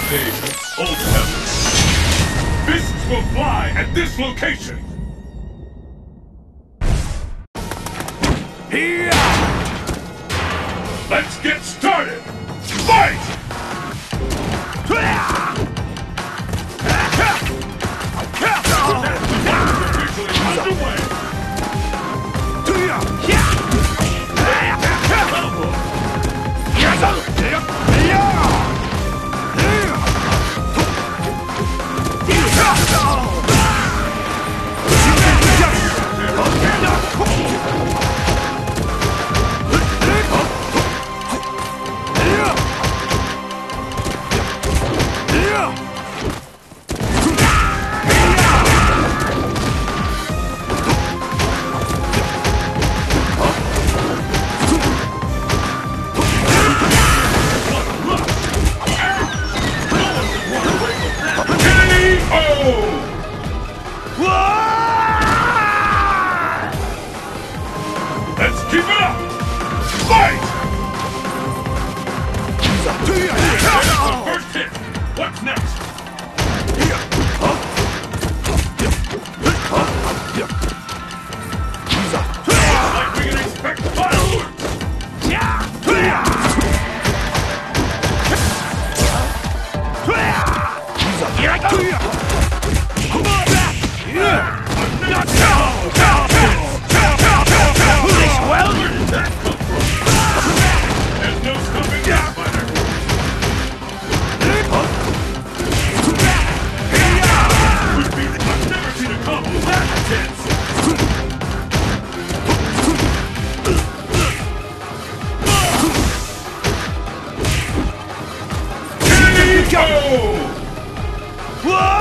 stage, Old Heaven. Fists will fly at this location! Here! Let's get started! Fight! Officially underway! Let's keep it up! Fight! First hit! What's next? Like we can expect fireworks! Here I go! Come on back! Well, there's no stopping that fighter! I've never seen a combo that intense! Here we go! Whoa!